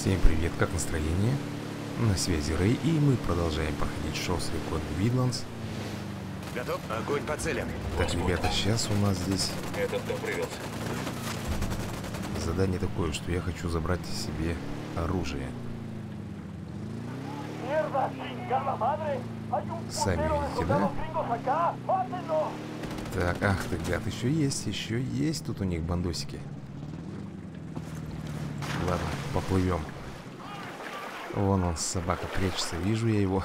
Всем привет, как настроение? На связи Рэй, и мы продолжаем проходить Shores Recon Wildlands. Готов? Огонь по целям. Так, ребята, сейчас у нас здесь Этот дом привелся. задание такое, что я хочу забрать себе оружие. Сами видите, да? Так, ах ты, гад, еще есть тут у них бандосики. Ладно, поплывем. Вон он, собака, прячется, вижу я его.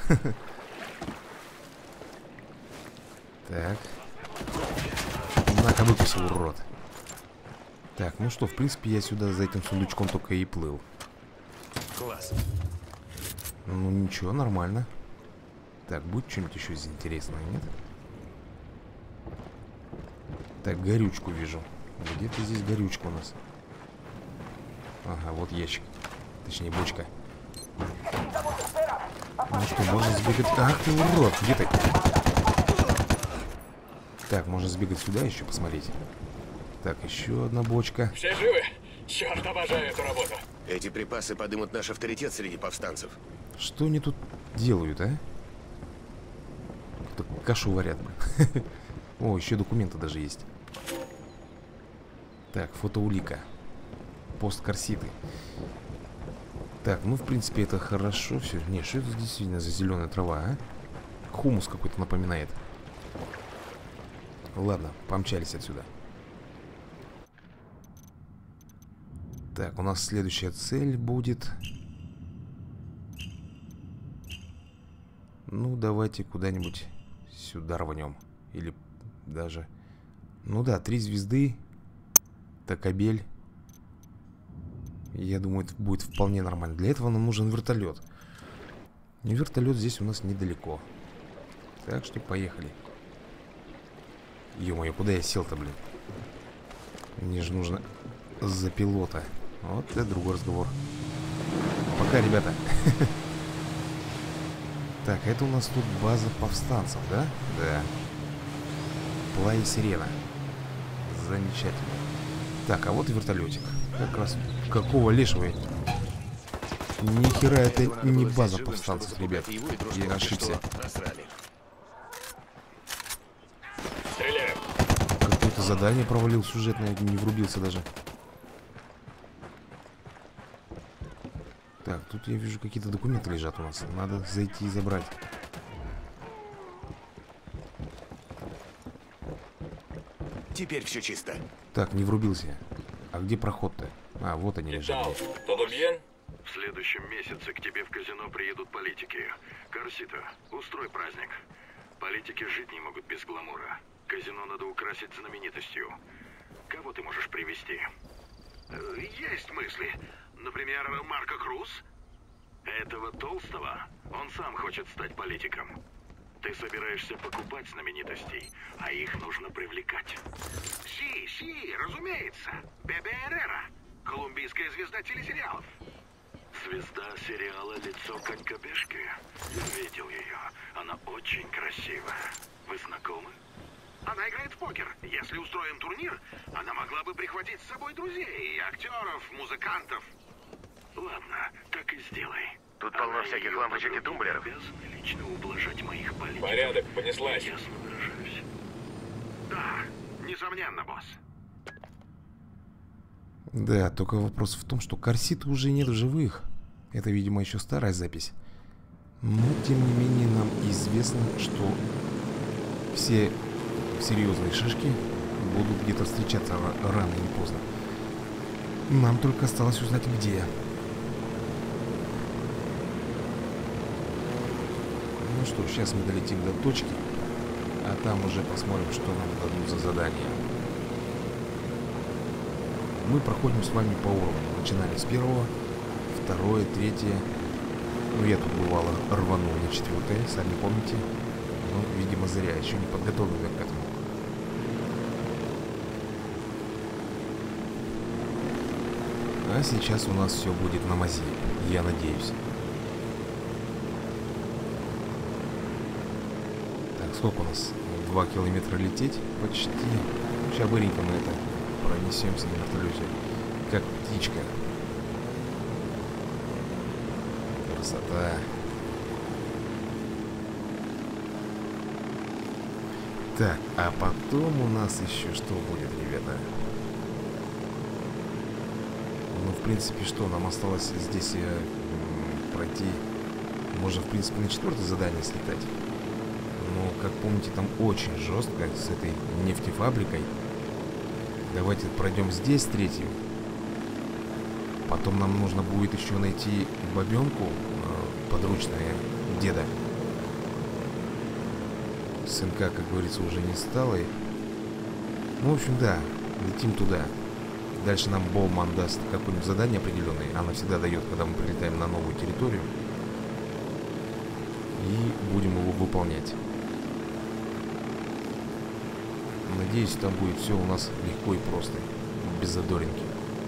Так. На-ка, выкусил, урод. Так, ну что, в принципе, я сюда за этим сундучком только и плыл. Класс. Ну ничего, нормально. Так, будет что-нибудь еще здесь интересное, нет? Так, горючку вижу. Где-то здесь горючка у нас. Ага, вот ящик. Точнее, бочка. Ну что, можно сбегать... Ах ты, урод, где ты? Так, можно сбегать сюда еще посмотреть. Так, еще одна бочка. Все живы? Черт, обожаю эту работу. Эти припасы подымут наш авторитет среди повстанцев. Что они тут делают, а? Кто-то кашу варят. О, еще документы даже есть. Так, фотоулика. Пост Корситы. Так, ну в принципе это хорошо все. Не, что это действительно за зеленая трава, а? Хумус какой-то напоминает. Ладно, помчались отсюда. Так, у нас следующая цель будет... Ну, давайте куда-нибудь сюда рванем. Или даже... Ну да, 3 звезды. Такабель. Я думаю, это будет вполне нормально. Для этого нам нужен вертолет. И вертолет здесь у нас недалеко. Так что поехали. Ё-моё, куда я сел-то, блин? Мне же нужно за пилота. Вот это другой разговор. Пока, ребята. Так, это у нас тут база повстанцев, да? Да. Плая Сирена. Замечательно. Так, а вот и вертолетик. Как раз. Какого лешего? Нихера это не база повстанцев, ребят. Я ошибся. Стреляю. Какое-то задание провалил сюжетное, не врубился даже. Так, тут я вижу, какие-то документы лежат у нас. Надо зайти и забрать. Теперь все чисто. Так, не врубился. А где проход-то? А, вот они лежат. Todo bien? В следующем месяце к тебе в казино приедут политики. Корсита, устрой праздник. Политики жить не могут без гламура. Казино надо украсить знаменитостью. Кого ты можешь привести? Есть мысли. Например, Марко Круз. Этого толстого. Он сам хочет стать политиком. Ты собираешься покупать знаменитостей, а их нужно привлекать. Си, разумеется. Бебе Эррера. Колумбийская звезда телесериалов. Звезда сериала «Лицо конькобежки». Я видел ее. Она очень красивая. Вы знакомы? Она играет в покер. Если устроим турнир, она могла бы прихватить с собой друзей, актеров, музыкантов. Ладно, так и сделай. Тут полно всяких лампочек и тумблеров. Обязаны лично ублажать моих политиков. Порядок, понеслась. Ясно выражаюсь. Да, несомненно, босс. Да, только вопрос в том, что Корситы уже нет в живых. Это, видимо, еще старая запись. Но, тем не менее, нам известно, что все серьезные шишки будут где-то встречаться рано или поздно. Нам только осталось узнать, где. Ну что, сейчас мы долетим до точки, а там уже посмотрим, что нам дадут за задание. Мы проходим с вами по уровню. Начинали с 1, 2, 3. Ну, я тут бывало рванул на 4, сами помните. Но, видимо, зря. Еще не подготовлен к этому. А сейчас у нас все будет на мази. Я надеюсь. Так, сколько у нас? 2 километра лететь? Почти. Сейчас быренько мы это пронесемся на вертолете. Как птичка. красота. Так, а потом у нас еще что будет, ребята? Ну, в принципе, что? Нам осталось здесь пройти... Можно, в принципе, на 4-е задание слетать. Но, как помните, там очень жестко с этой нефтефабрикой. Давайте пройдем здесь 3-ю. Потом нам нужно будет еще найти бабенку подручная деда. Сынка, как говорится, уже не стало. Ну, в общем, да, летим туда. Дальше нам Боуман даст какое-нибудь задание определенное. Она всегда дает, когда мы прилетаем на новую территорию. И будем его выполнять. Надеюсь, там будет все у нас легко и просто. Без задоринки.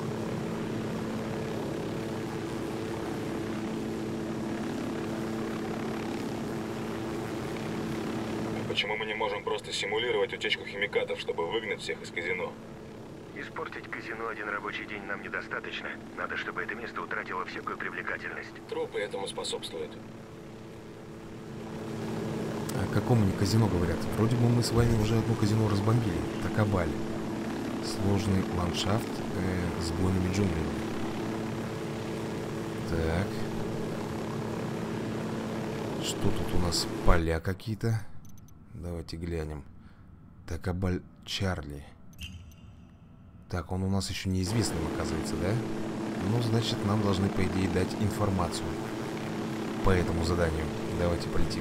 Почему мы не можем просто симулировать утечку химикатов, чтобы выгнать всех из казино? Испортить казино один рабочий день нам недостаточно. Надо, чтобы это место утратило всякую привлекательность. Трупы этому способствуют. О каком они казино говорят? Вроде бы мы с вами уже одно казино разбомбили. Такабаль. Сложный ландшафт с буйными джунглями. Так. Что тут у нас? Поля какие-то. Давайте глянем. Такабаль Чарли. Так, он у нас еще неизвестным, оказывается, да? Ну, значит, нам должны, по идее, дать информацию по этому заданию. Давайте полетим.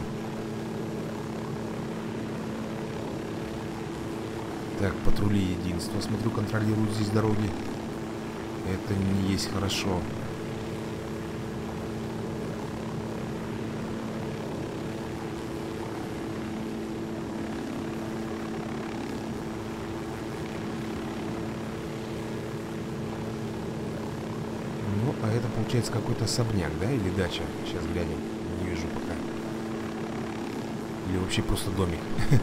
Так, патрули единства, смотрю, контролируют здесь дороги. Это не есть хорошо. Ну, а это получается какой-то особняк, да? Или дача? Сейчас глянем. Не вижу пока. Или вообще просто домик.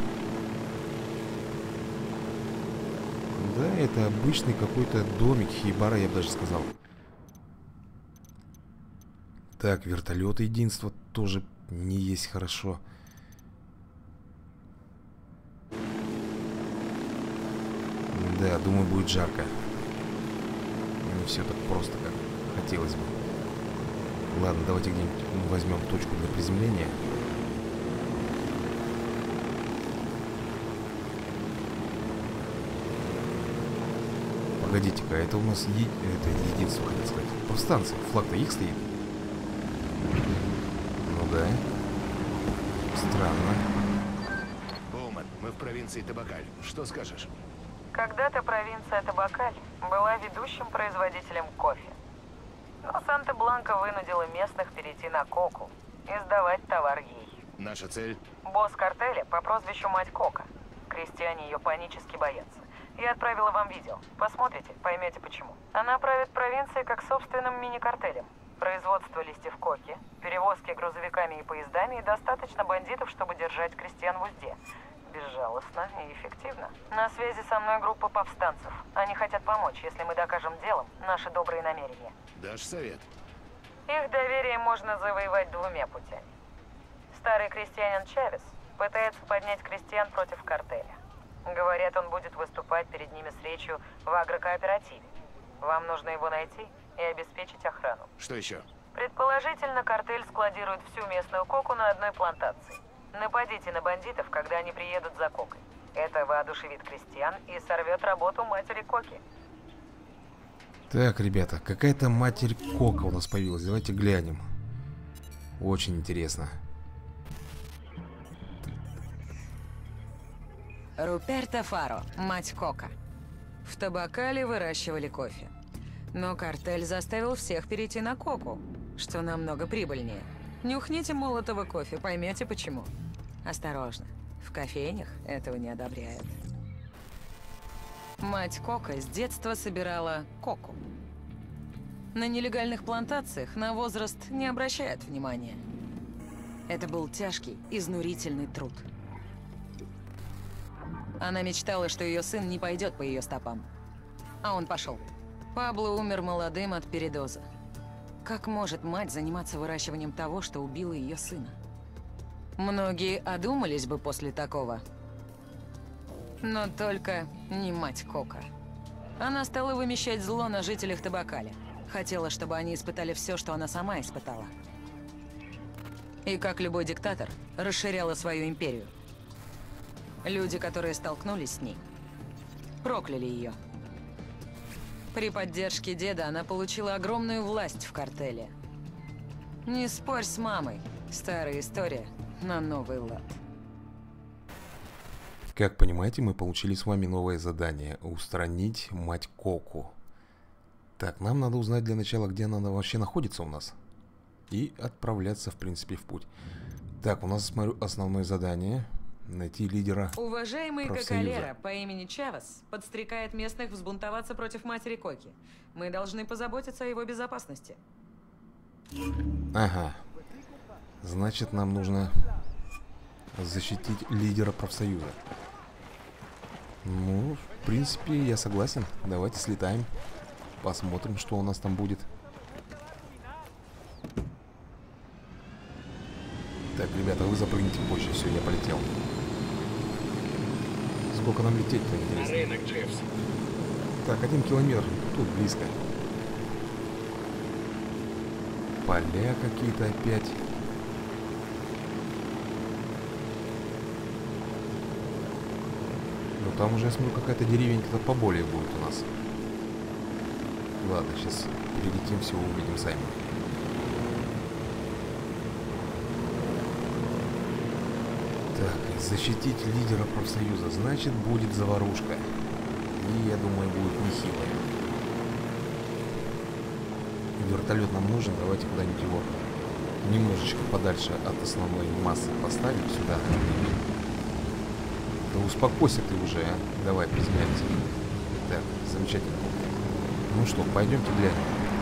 Да, это обычный какой-то домик, хибара, я бы даже сказал. Так, вертолет единства тоже не есть хорошо. Да, думаю, будет жарко. Не все так просто, как хотелось бы. Ладно, давайте где-нибудь возьмем точку для приземления. Погодите-ка, это у нас это единство, хотел сказать. Повстанцы. Флаг-то их стоит. Ну да. Странно. Боуман, мы в провинции Табакаль. Что скажешь? Когда-то провинция Табакаль была ведущим производителем кофе. Но Санта-Бланка вынудила местных перейти на коку и сдавать товар ей. Наша цель? Босс картеля по прозвищу Мать Кока. Крестьяне ее панически боятся. Я отправила вам видео. Посмотрите, поймете почему. Она правит провинцией как собственным мини-картелем. Производство листьев коки, перевозки грузовиками и поездами и достаточно бандитов, чтобы держать крестьян в узде. Безжалостно и эффективно. На связи со мной группа повстанцев. Они хотят помочь, если мы докажем делом наши добрые намерения. Дашь совет? Их доверие можно завоевать двумя путями. Старый крестьянин Чавес пытается поднять крестьян против картеля. Говорят, он будет выступать перед ними с речью в агрокооперативе. Вам нужно его найти и обеспечить охрану. Что еще? Предположительно, картель складирует всю местную коку на одной плантации. Нападите на бандитов, когда они приедут за кокой. Это воодушевит крестьян и сорвет работу матери коки. Так, ребята, какая-то матерь кока у нас появилась. Давайте глянем. Очень интересно. Руперто Фаро, мать Кока. В Табакале выращивали кофе. Но картель заставил всех перейти на коку, что намного прибыльнее. Нюхните молотого кофе, поймете почему. Осторожно, в кофейнях этого не одобряют. Мать Кока с детства собирала коку. На нелегальных плантациях на возраст не обращают внимания. Это был тяжкий, изнурительный труд. Она мечтала, что ее сын не пойдет по ее стопам. А он пошел. Пабло умер молодым от передоза. Как может мать заниматься выращиванием того, что убило ее сына? Многие одумались бы после такого. Но только не мать Кока. Она стала вымещать зло на жителях Табакали. Хотела, чтобы они испытали все, что она сама испытала. И как любой диктатор, расширяла свою империю. Люди, которые столкнулись с ней, прокляли ее. При поддержке деда она получила огромную власть в картеле. Не спорь с мамой. Старая история на новый лад. Как понимаете, мы получили с вами новое задание. Устранить мать Коку. Так, нам надо узнать для начала, где она вообще находится у нас. И отправляться, в принципе, в путь. Так, у нас, смотрю, основное задание. Найти лидера Уважаемый профсоюза. Кокалера по имени Чавес подстрекает местных взбунтоваться против матери Коки. Мы должны позаботиться о его безопасности. Ага. Значит, нам нужно защитить лидера профсоюза. Ну, в принципе, я согласен. Давайте слетаем. Посмотрим, что у нас там будет. Так, ребята, вы запрыгните позже. Все, я полетел. Сколько нам лететь-то, интересно? На рынок, Дживс. Так, 1 километр. Тут близко. Поля какие-то опять. Ну там уже, я смотрю, какая-то деревенька-то поболее будет у нас. Ладно, сейчас перелетим, все увидим сами. Так, защитить лидера профсоюза. Значит, будет заварушка. И, я думаю, будет нехилая. Вертолет нам нужен. Давайте куда-нибудь его немножечко подальше от основной массы поставим сюда. Да успокойся ты уже, а. Давай, приземляйся. Так, замечательно. Ну что, пойдемте глянем.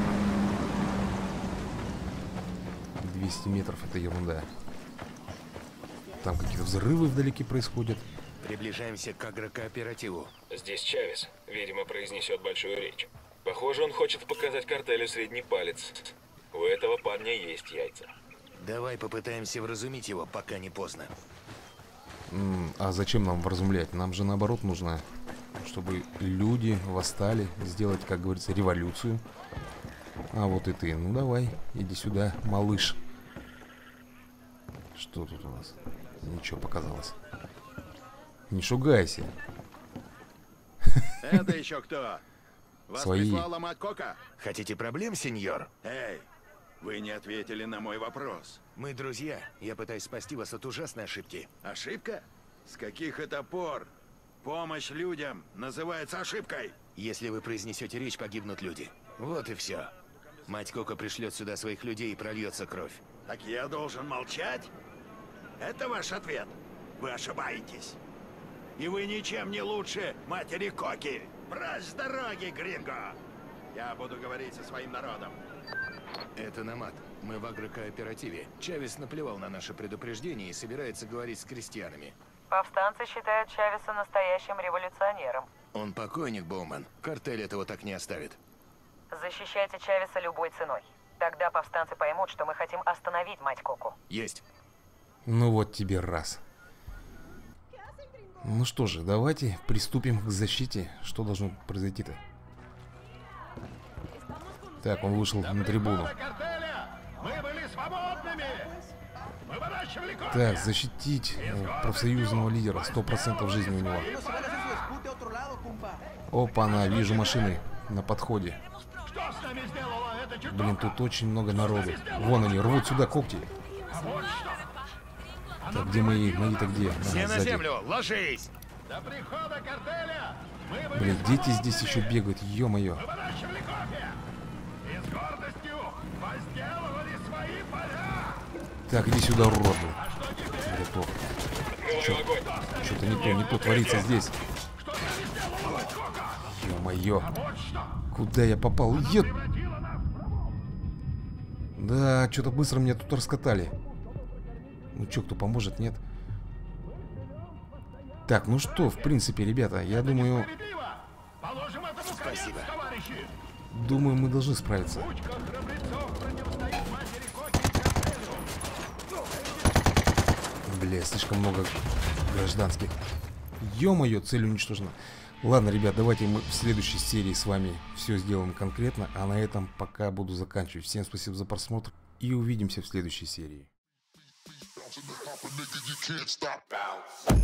200 метров — это ерунда. Там какие-то взрывы вдалеке происходят. Приближаемся к агрокооперативу. Здесь Чавес, видимо, произнесет большую речь. Похоже, он хочет показать картелю средний палец. У этого парня есть яйца. Давай попытаемся вразумить его, пока не поздно. А зачем нам вразумлять? Нам же наоборот нужно, чтобы люди восстали, сделать, как говорится, революцию. А вот и ты. Ну давай, иди сюда, малыш. Что тут у нас? Ничего, показалось. Не шугайся. Это еще кто? Вас Свои. прислала мать Кока? Хотите проблем, сеньор? Эй, вы не ответили на мой вопрос. Мы друзья. Я пытаюсь спасти вас от ужасной ошибки. Ошибка? С каких это пор? Помощь людям называется ошибкой. Если вы произнесете речь, погибнут люди. Вот и все. Мать Кока пришлет сюда своих людей и прольется кровь. Так я должен молчать? Это ваш ответ? Вы ошибаетесь. И вы ничем не лучше матери Коки. Прочь с дороги, Гринго! Я буду говорить со своим народом. Это Намат. Мы в агрокооперативе. Чавес наплевал на наше предупреждение и собирается говорить с крестьянами. Повстанцы считают Чавеса настоящим революционером. Он покойник, Боуман. Картель этого так не оставит. Защищайте Чавеса любой ценой. Тогда повстанцы поймут, что мы хотим остановить мать Коку. Есть. Ну вот тебе раз. Ну что же, давайте приступим к защите. Что должно произойти-то? Так, он вышел на трибуну. Мы были свободными! Мы выращивали кофе! Так, защитить профсоюзного лидера. 100% жизни у него. Опа-на, вижу машины на подходе. Что с нами сделала эта чертовка? Блин, тут очень много народу. Вон они, рвут сюда когти. Вот что! Так, где мои-то где? Все Ага, на сзади. землю, ложись! До прихода картеля мы были Блин, дети здесь еще бегают, ё-моё. выращивали кофе! И с гордостью возделывали свои поля! Так, иди сюда, урод, блин. А что теперь? Готов. Открою огонь. Что-то не то творится здесь. Что с нами сделала мать Кока? Ё-моё. Вот что! Куда я попал? Ё... Превратила нас в рабов! Да, что-то быстро меня тут раскатали. Ну чё, кто поможет, нет? Так, ну что, в принципе, ребята, я думаю, Справедливо! Положим этому конец, Спасибо. товарищи! мы должны справиться. Кучка храбрецов Бля, слишком много гражданских. Ё-моё, цель уничтожена. Ладно, ребят, давайте мы в следующей серии с вами все сделаем конкретно. А на этом пока буду заканчивать. Всем спасибо за просмотр. И увидимся в следующей серии.